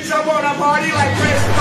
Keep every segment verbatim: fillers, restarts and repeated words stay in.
some wanna party like questo?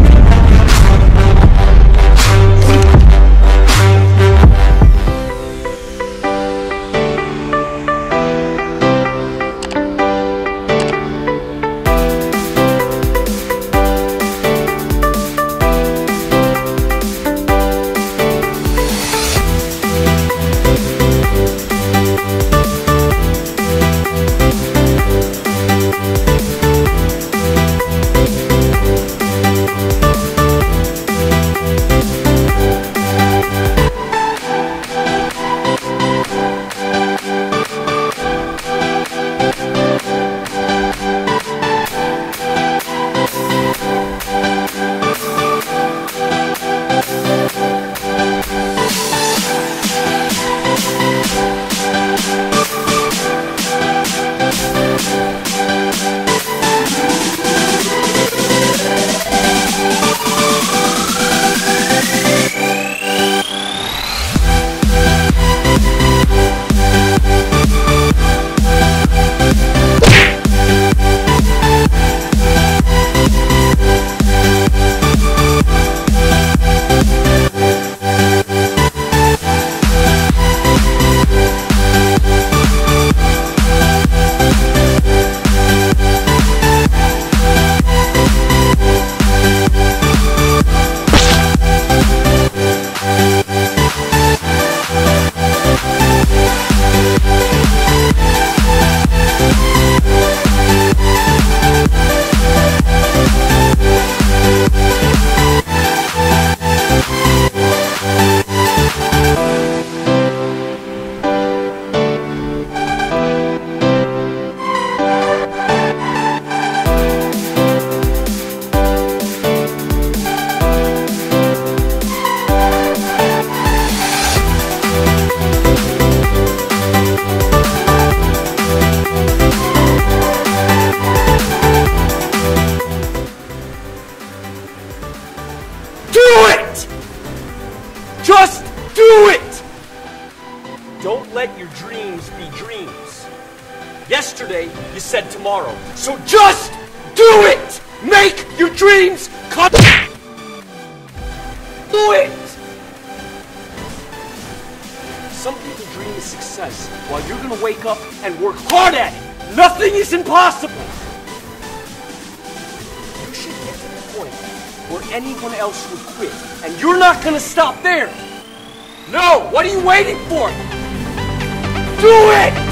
Just do it! Don't let your dreams be dreams. Yesterday, you said tomorrow. So just do it! Make your dreams come... Do it! Some people dream of success while you're gonna wake up and work hard at it. Nothing is impossible. You should get to the point where anyone else would quit, and you're not gonna stop there. No, what are you waiting for? Do it!